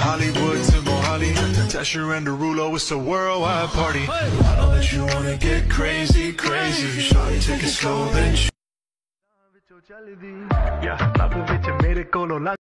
Hollywood to Mohali, Tesher and Derulo, it's a worldwide party. I know that you wanna get crazy, crazy. Shawty, take it slow, then